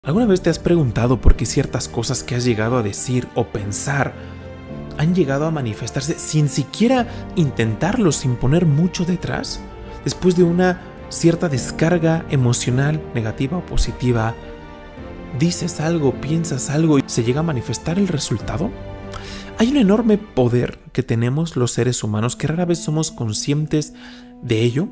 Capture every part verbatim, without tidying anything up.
¿Alguna vez te has preguntado por qué ciertas cosas que has llegado a decir o pensar han llegado a manifestarse sin siquiera intentarlo, sin poner mucho detrás? Después de una cierta descarga emocional, negativa o positiva, dices algo, piensas algo y se llega a manifestar el resultado. Hay un enorme poder que tenemos los seres humanos que rara vez somos conscientes de ello,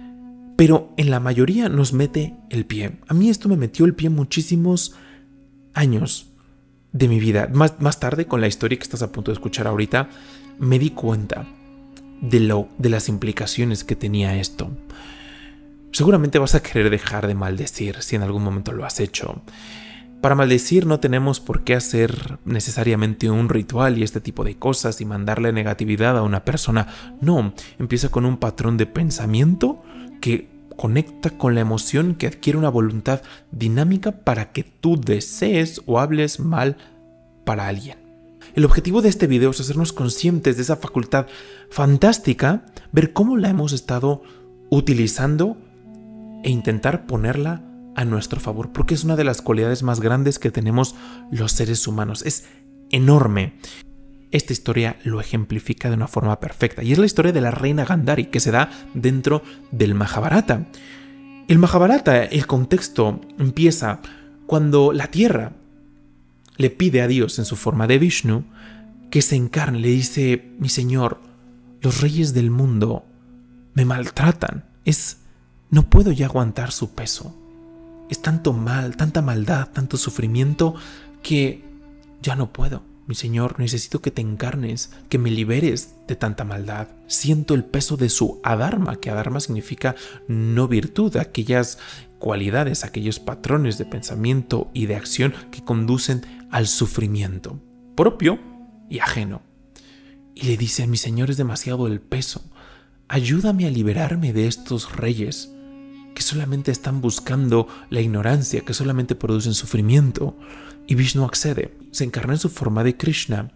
pero en la mayoría nos mete el pie. A mí esto me metió el pie muchísimos años de mi vida. Más, más tarde, con la historia que estás a punto de escuchar ahorita, me di cuenta de, lo, de las implicaciones que tenía esto. Seguramente vas a querer dejar de maldecir si en algún momento lo has hecho. Para maldecir no tenemos por qué hacer necesariamente un ritual y este tipo de cosas y mandarle negatividad a una persona. No, empieza con un patrón de pensamiento que conecta con la emoción, que adquiere una voluntad dinámica para que tú desees o hables mal para alguien. El objetivo de este video es hacernos conscientes de esa facultad fantástica, ver cómo la hemos estado utilizando e intentar ponerla a nuestro favor, porque es una de las cualidades más grandes que tenemos los seres humanos. Es enorme. Esta historia lo ejemplifica de una forma perfecta y es la historia de la reina Gandhari que se da dentro del Mahabharata. El Mahabharata, el contexto empieza cuando la tierra le pide a Dios en su forma de Vishnu que se encarne. Le dice: mi señor, los reyes del mundo me maltratan. Es, no puedo ya aguantar su peso. Es tanto mal, tanta maldad, tanto sufrimiento que ya no puedo. Mi señor, necesito que te encarnes, que me liberes de tanta maldad. Siento el peso de su adharma, que adharma significa no virtud, aquellas cualidades, aquellos patrones de pensamiento y de acción que conducen al sufrimiento, propio y ajeno. Y le dice: mi señor, es demasiado el peso. Ayúdame a liberarme de estos reyes que solamente están buscando la ignorancia, que solamente producen sufrimiento. Y Vishnu accede, se encarna en su forma de Krishna.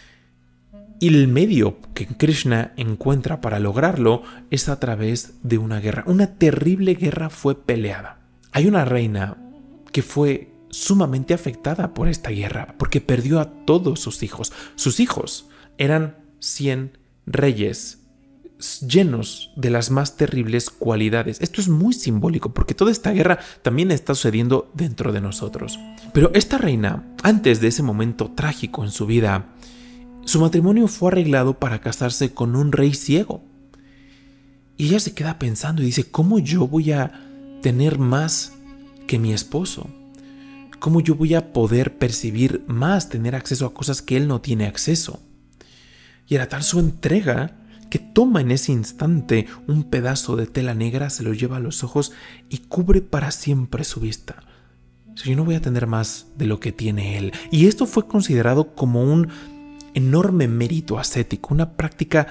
Y el medio que Krishna encuentra para lograrlo es a través de una guerra. Una terrible guerra fue peleada. Hay una reina que fue sumamente afectada por esta guerra, porque perdió a todos sus hijos. Sus hijos eran cien reyes llenos de las más terribles cualidades. Esto es muy simbólico porque toda esta guerra también está sucediendo dentro de nosotros. Pero esta reina, antes de ese momento trágico en su vida, su matrimonio fue arreglado para casarse con un rey ciego. Y ella se queda pensando y dice: ¿cómo yo voy a tener más que mi esposo? ¿Cómo yo voy a poder percibir más, tener acceso a cosas que él no tiene acceso? Y era tal su entrega que toma en ese instante un pedazo de tela negra, se lo lleva a los ojos y cubre para siempre su vista. Yo no voy a tener más de lo que tiene él. Y esto fue considerado como un enorme mérito ascético, una práctica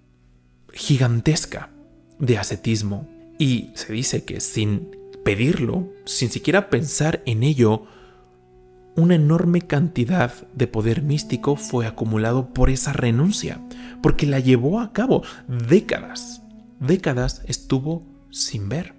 gigantesca de ascetismo. Y se dice que sin pedirlo, sin siquiera pensar en ello, una enorme cantidad de poder místico fue acumulado por esa renuncia, porque la llevó a cabo décadas. Décadas estuvo sin ver.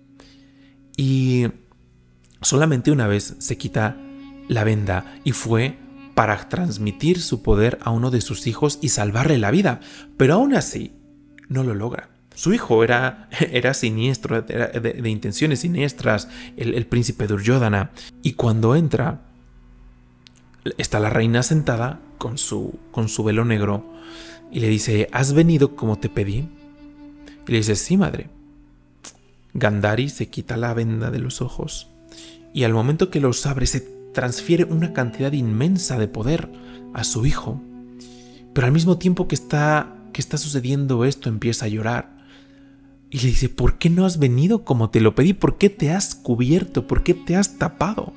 Y solamente una vez se quita la venda y fue para transmitir su poder a uno de sus hijos y salvarle la vida. Pero aún así no lo logra. Su hijo era, era siniestro, era de, de intenciones siniestras, el, el príncipe Duryodhana. Y cuando entra, está la reina sentada con su, con su velo negro y le dice: ¿has venido como te pedí? Y le dice: sí, madre. Gandhari se quita la venda de los ojos y al momento que los abre se transfiere una cantidad inmensa de poder a su hijo. Pero al mismo tiempo que está, que está sucediendo esto, empieza a llorar y le dice: ¿por qué no has venido como te lo pedí? ¿Por qué te has cubierto? ¿Por qué te has tapado?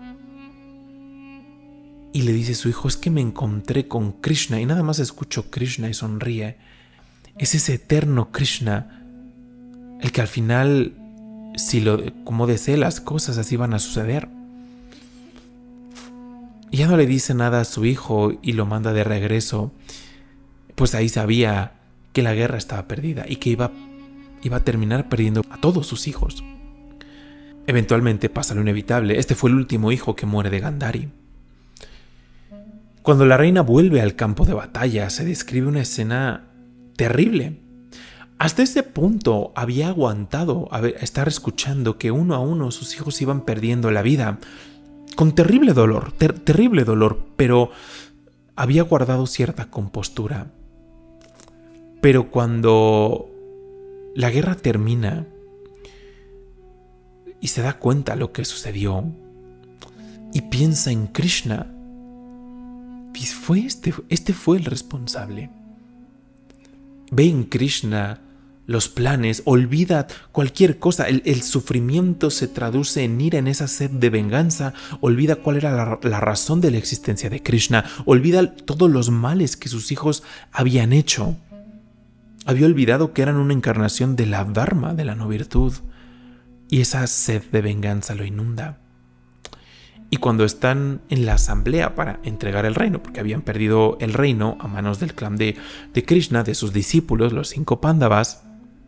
Y le dice su hijo: es que me encontré con Krishna. Y nada más escucho Krishna y sonríe. Es ese eterno Krishna el que al final, si lo, como desee las cosas, así van a suceder. Y ya no le dice nada a su hijo y lo manda de regreso. Pues ahí sabía que la guerra estaba perdida y que iba, iba a terminar perdiendo a todos sus hijos. Eventualmente pasa lo inevitable. Este fue el último hijo que muere de Gandhari. Cuando la reina vuelve al campo de batalla, se describe una escena terrible. Hasta ese punto había aguantado a estar escuchando que uno a uno sus hijos iban perdiendo la vida. Con terrible dolor, ter- terrible dolor, pero había guardado cierta compostura. Pero cuando la guerra termina y se da cuenta de lo que sucedió y piensa en Krishna, fue este, este fue el responsable. Ve en Krishna los planes, olvida cualquier cosa. El, el sufrimiento se traduce en ira, en esa sed de venganza. Olvida cuál era la, la razón de la existencia de Krishna. Olvida todos los males que sus hijos habían hecho. Había olvidado que eran una encarnación de la dharma, de la no virtud. Y esa sed de venganza lo inunda. Y cuando están en la asamblea para entregar el reino, porque habían perdido el reino a manos del clan de, de Krishna, de sus discípulos, los cinco Pándavas,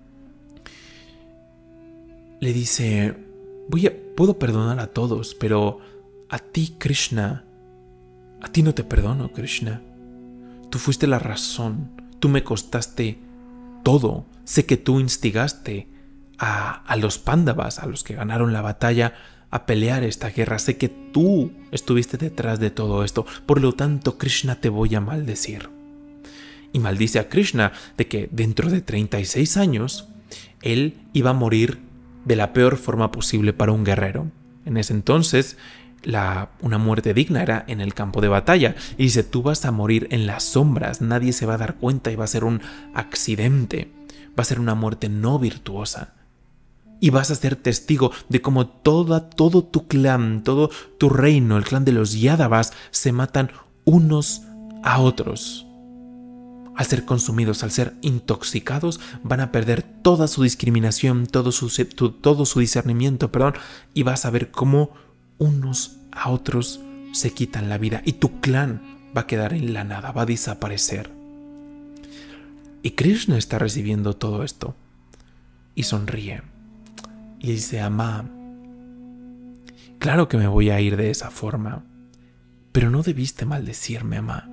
le dice: Voy a, puedo perdonar a todos, pero a ti, Krishna, a ti no te perdono, Krishna. Tú fuiste la razón, tú me costaste todo. Sé que tú instigaste a, a los Pándavas, a los que ganaron la batalla, a pelear esta guerra. Sé que tú estuviste detrás de todo esto. Por lo tanto, Krishna, te voy a maldecir. Y maldice a Krishna de que dentro de treinta y seis años él iba a morir de la peor forma posible para un guerrero. En ese entonces, la, una muerte digna era en el campo de batalla. Y dice: tú vas a morir en las sombras, nadie se va a dar cuenta y va a ser un accidente. Va a ser una muerte no virtuosa. Y vas a ser testigo de cómo toda, todo tu clan, todo tu reino, el clan de los Yadavas, se matan unos a otros. Al ser consumidos, al ser intoxicados, van a perder toda su discriminación, todo su, tu, todo su discernimiento, perdón, y vas a ver cómo unos a otros se quitan la vida y tu clan va a quedar en la nada, va a desaparecer. Y Krishna está recibiendo todo esto y sonríe. Y dice: Amá, claro que me voy a ir de esa forma, pero no debiste maldecirme, Amá.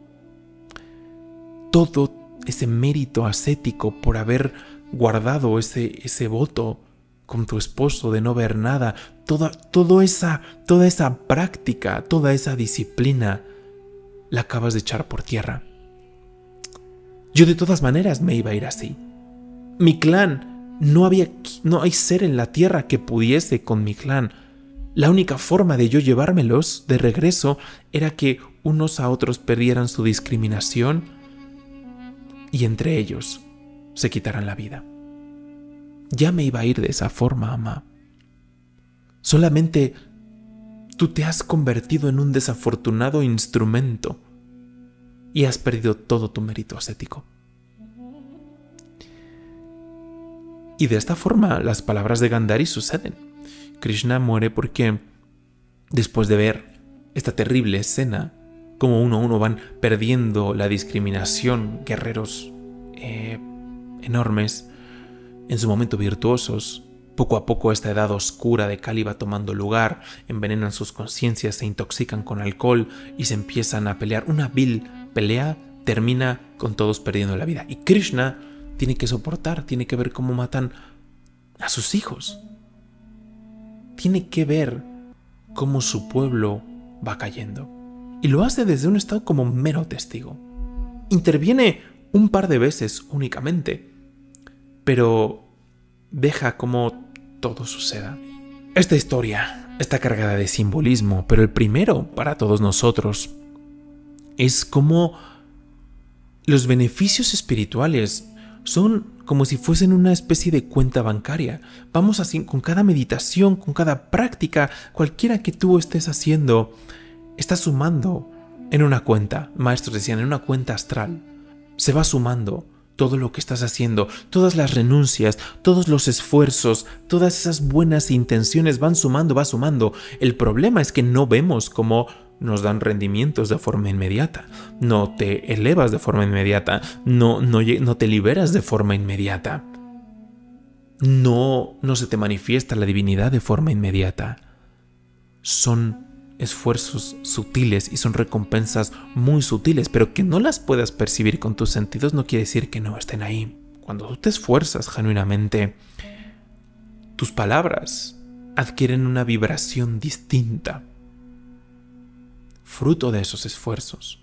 Todo ese mérito ascético por haber guardado ese, ese voto con tu esposo de no ver nada, toda, toda, esa, toda esa práctica, toda esa disciplina, la acabas de echar por tierra. Yo de todas maneras me iba a ir así. Mi clan... No había, no hay ser en la tierra que pudiese con mi clan. La única forma de yo llevármelos de regreso era que unos a otros perdieran su discriminación y entre ellos se quitaran la vida. Ya me iba a ir de esa forma, Amá. Solamente tú te has convertido en un desafortunado instrumento y has perdido todo tu mérito ascético. Y de esta forma las palabras de Gandhari suceden. Krishna muere porque, después de ver esta terrible escena, como uno a uno van perdiendo la discriminación, guerreros eh, enormes, en su momento virtuosos, poco a poco esta edad oscura de Kali va tomando lugar, envenenan sus conciencias, se intoxican con alcohol y se empiezan a pelear. Una vil pelea termina con todos perdiendo la vida. Y Krishna tiene que soportar, tiene que ver cómo matan a sus hijos. Tiene que ver cómo su pueblo va cayendo. Y lo hace desde un estado como mero testigo. Interviene un par de veces únicamente, pero deja como todo suceda. Esta historia está cargada de simbolismo, pero el primero para todos nosotros es como los beneficios espirituales son como si fuesen una especie de cuenta bancaria. Vamos así con cada meditación, con cada práctica, cualquiera que tú estés haciendo, estás sumando en una cuenta. Maestros decían, en una cuenta astral. Se va sumando todo lo que estás haciendo, todas las renuncias, todos los esfuerzos, todas esas buenas intenciones van sumando, va sumando. El problema es que no vemos cómo nos dan rendimientos de forma inmediata. No te elevas de forma inmediata. No, no, no te liberas de forma inmediata. no, no se te manifiesta la divinidad de forma inmediata. Son esfuerzos sutiles y son recompensas muy sutiles, pero que no las puedas percibir con tus sentidos no quiere decir que no estén ahí. Cuando tú te esfuerzas genuinamente, tus palabras adquieren una vibración distinta, fruto de esos esfuerzos.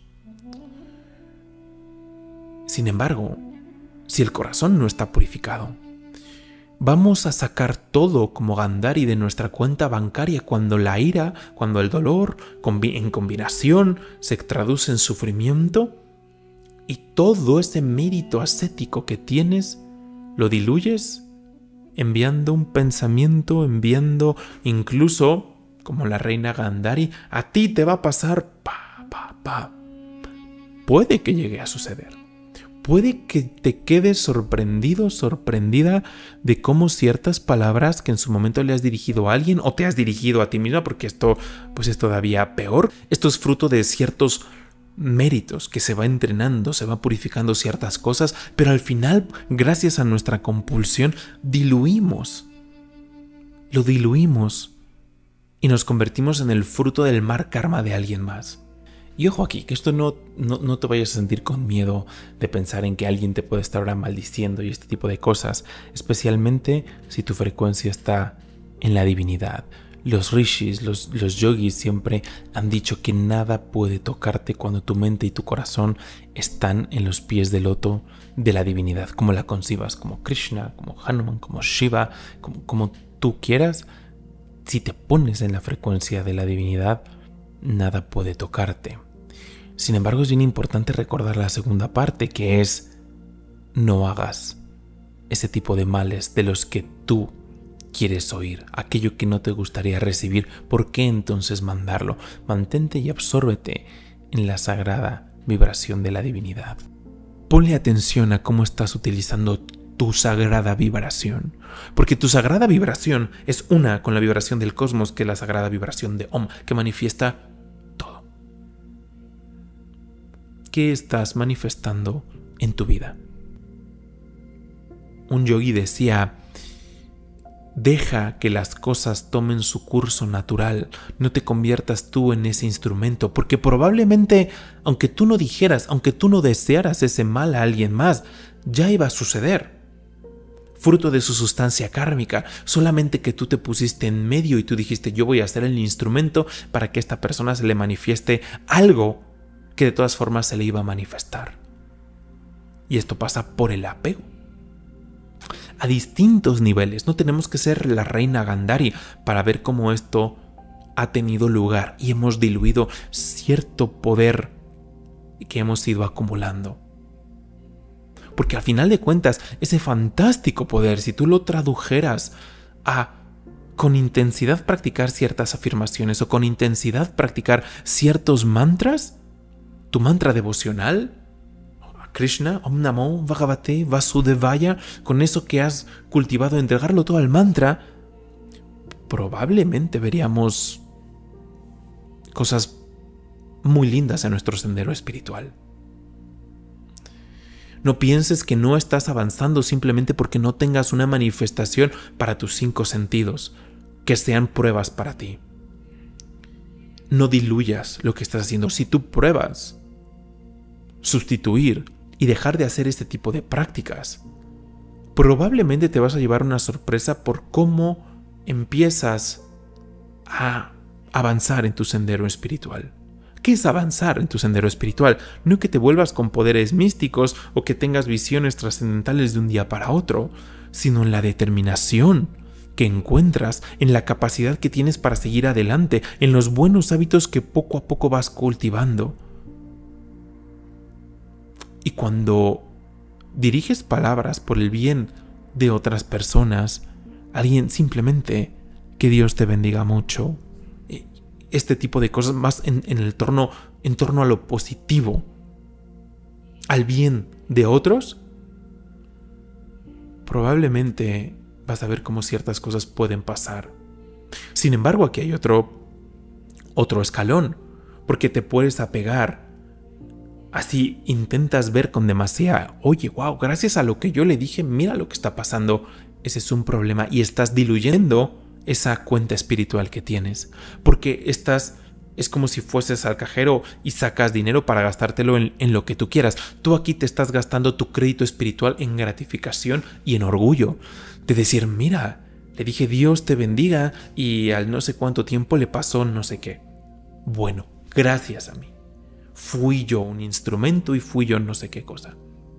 Sin embargo, si el corazón no está purificado, vamos a sacar todo como Gandhari de nuestra cuenta bancaria cuando la ira, cuando el dolor en combinación se traduce en sufrimiento, y todo ese mérito ascético que tienes lo diluyes enviando un pensamiento, enviando incluso, como la reina Gandhari, a ti te va a pasar pa, pa, pa. Puede que llegue a suceder. Puede que te quedes sorprendido, sorprendida de cómo ciertas palabras que en su momento le has dirigido a alguien o te has dirigido a ti misma, porque esto pues es todavía peor. Esto es fruto de ciertos méritos que se va entrenando, se va purificando ciertas cosas, pero al final, gracias a nuestra compulsión, diluimos. Lo diluimos y nos convertimos en el fruto del mal karma de alguien más. Y ojo aquí, que esto no, no, no te vayas a sentir con miedo de pensar en que alguien te puede estar ahora maldiciendo y este tipo de cosas, especialmente si tu frecuencia está en la divinidad. Los rishis, los, los yogis siempre han dicho que nada puede tocarte cuando tu mente y tu corazón están en los pies del loto de la divinidad, como la concibas, como Krishna, como Hanuman, como Shiva, como, como tú quieras. Si te pones en la frecuencia de la divinidad, nada puede tocarte. Sin embargo, es bien importante recordar la segunda parte, que es: no hagas ese tipo de males de los que tú quieres oír, aquello que no te gustaría recibir. ¿Por qué entonces mandarlo? Mantente y absórbete en la sagrada vibración de la divinidad. Ponle atención a cómo estás utilizando tu sagrada vibración, porque tu sagrada vibración es una con la vibración del cosmos, que es la sagrada vibración de Om, que manifiesta todo. ¿Qué estás manifestando en tu vida? Un yogi decía: deja que las cosas tomen su curso natural, no te conviertas tú en ese instrumento, porque probablemente, aunque tú no dijeras, aunque tú no desearas ese mal a alguien más, ya iba a suceder. Fruto de su sustancia kármica, solamente que tú te pusiste en medio y tú dijiste: yo voy a ser el instrumento para que a esta persona se le manifieste algo que de todas formas se le iba a manifestar. Y esto pasa por el apego. A distintos niveles. No tenemos que ser la reina Gandhari para ver cómo esto ha tenido lugar y hemos diluido cierto poder que hemos ido acumulando. Porque al final de cuentas, ese fantástico poder, si tú lo tradujeras a con intensidad practicar ciertas afirmaciones o con intensidad practicar ciertos mantras, tu mantra devocional, Krishna, Om Namo Bhagavate Vasudevaya, con eso que has cultivado, entregarlo todo al mantra, probablemente veríamos cosas muy lindas en nuestro sendero espiritual. No pienses que no estás avanzando simplemente porque no tengas una manifestación para tus cinco sentidos, que sean pruebas para ti. No diluyas lo que estás haciendo. Si tú pruebas sustituir y dejar de hacer este tipo de prácticas, probablemente te vas a llevar una sorpresa por cómo empiezas a avanzar en tu sendero espiritual. ¿Qué es avanzar en tu sendero espiritual? No que te vuelvas con poderes místicos o que tengas visiones trascendentales de un día para otro, sino en la determinación que encuentras, en la capacidad que tienes para seguir adelante, en los buenos hábitos que poco a poco vas cultivando. Y cuando diriges palabras por el bien de otras personas, alguien simplemente, que Dios te bendiga mucho, este tipo de cosas más en, en el torno, en torno a lo positivo, al bien de otros, probablemente vas a ver cómo ciertas cosas pueden pasar. Sin embargo, aquí hay otro, otro escalón, porque te puedes apegar. Así intentas ver con demasiada, oye, wow, gracias a lo que yo le dije, mira lo que está pasando. ese es un problema y estás diluyendo esa cuenta espiritual que tienes, porque estás, es como si fueses al cajero y sacas dinero para gastártelo en, en lo que tú quieras. Tú aquí te estás gastando tu crédito espiritual en gratificación y en orgullo, de decir, mira, le dije Dios te bendiga y al no sé cuánto tiempo le pasó no sé qué. Bueno, gracias a mí. Fui yo un instrumento y fui yo no sé qué cosa.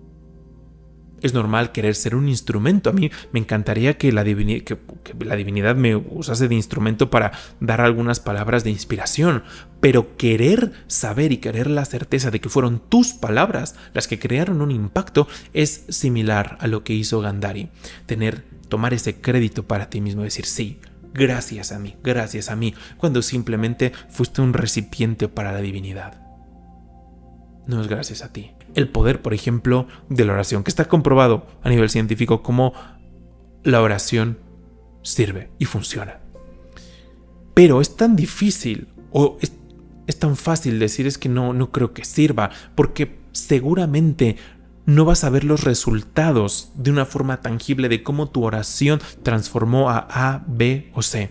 Es normal querer ser un instrumento. A mí me encantaría que la, divini- que, que la divinidad me usase de instrumento para dar algunas palabras de inspiración, pero querer saber y querer la certeza de que fueron tus palabras las que crearon un impacto es similar a lo que hizo Gandhari. Tener, tomar ese crédito para ti mismo, decir sí, gracias a mí, gracias a mí, cuando simplemente fuiste un recipiente para la divinidad. No es gracias a ti. El poder, por ejemplo, de la oración, que está comprobado a nivel científico como la oración sirve y funciona. Pero es tan difícil o es, es tan fácil decir es que no, no creo que sirva, porque seguramente no vas a ver los resultados de una forma tangible de cómo tu oración transformó a A, B o C.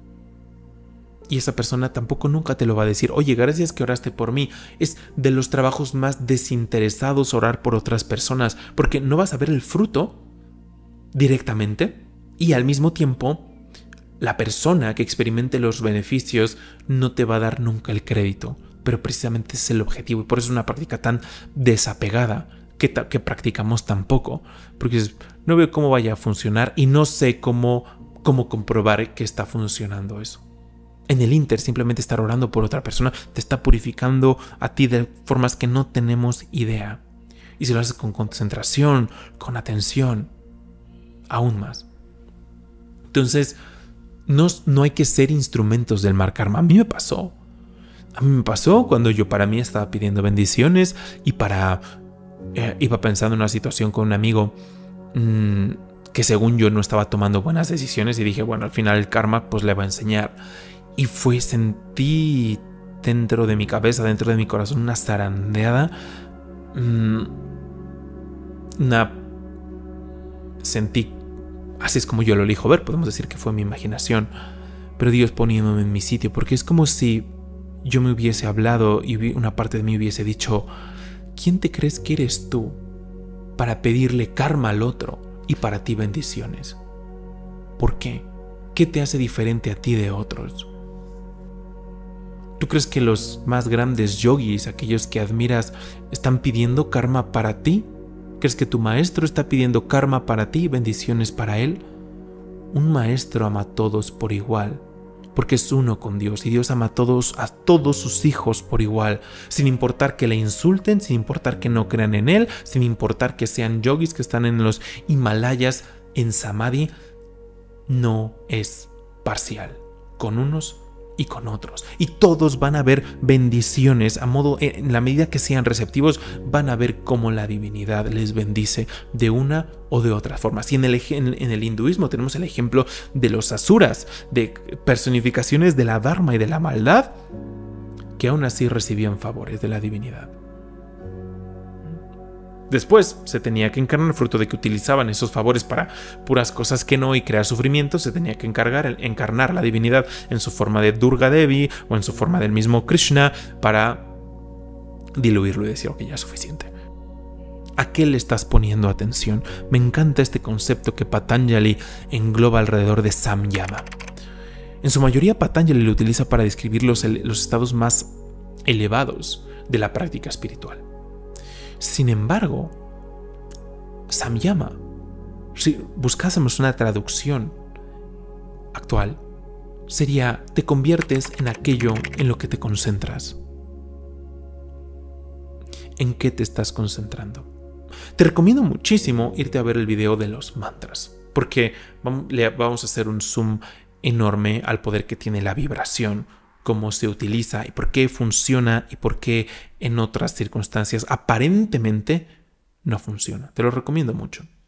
Y esa persona tampoco nunca te lo va a decir. Oye, gracias que oraste por mí. Es de los trabajos más desinteresados orar por otras personas, porque no vas a ver el fruto directamente y al mismo tiempo la persona que experimente los beneficios no te va a dar nunca el crédito. Pero precisamente es el objetivo y por eso es una práctica tan desapegada que, ta- que practicamos tan poco. Porque dices, no veo cómo vaya a funcionar y no sé cómo, cómo comprobar que está funcionando eso. En el Inter, simplemente estar orando por otra persona te está purificando a ti de formas que no tenemos idea. Y si lo haces con concentración, con atención, aún más. Entonces, no, no hay que ser instrumentos del mal karma. A mí me pasó. A mí me pasó cuando yo para mí estaba pidiendo bendiciones y para... Eh, iba pensando en una situación con un amigo mmm, que según yo no estaba tomando buenas decisiones y dije, bueno, al final el karma pues le va a enseñar. Y fue, sentí dentro de mi cabeza, dentro de mi corazón, una zarandeada. Mmm, una... Sentí... Así es como yo lo elijo ver, podemos decir que fue mi imaginación. Pero Dios poniéndome en mi sitio, porque es como si yo me hubiese hablado y una parte de mí hubiese dicho, ¿quién te crees que eres tú para pedirle karma al otro y para ti bendiciones? ¿Por qué? ¿Qué te hace diferente a ti de otros? ¿Tú crees que los más grandes yogis, aquellos que admiras, están pidiendo karma para ti? ¿Crees que tu maestro está pidiendo karma para ti y bendiciones para él? Un maestro ama a todos por igual, porque es uno con Dios y Dios ama a todos, a todos sus hijos por igual, sin importar que le insulten, sin importar que no crean en él, sin importar que sean yogis que están en los Himalayas en Samadhi, no es parcial, con unos y con otros. Y todos van a ver bendiciones a modo, en la medida que sean receptivos, van a ver cómo la divinidad les bendice de una o de otra forma. Si en el, en, en el hinduismo tenemos el ejemplo de los asuras, de personificaciones de la dharma y de la maldad, que aún así recibían favores de la divinidad. Después se tenía que encarnar, fruto de que utilizaban esos favores para puras cosas que no y crear sufrimiento, se tenía que encargar, encarnar la divinidad en su forma de Durga Devi o en su forma del mismo Krishna para diluirlo y decir, ok, ya es suficiente. ¿A qué le estás poniendo atención? Me encanta este concepto que Patanjali engloba alrededor de Samyama. En su mayoría Patanjali lo utiliza para describir los, los estados más elevados de la práctica espiritual. Sin embargo, Samyama, si buscásemos una traducción actual, sería te conviertes en aquello en lo que te concentras. ¿En qué te estás concentrando? Te recomiendo muchísimo irte a ver el video de los mantras, porque le vamos a hacer un zoom enorme al poder que tiene la vibración, cómo se utiliza y por qué funciona y por qué en otras circunstancias aparentemente no funciona. Te lo recomiendo mucho.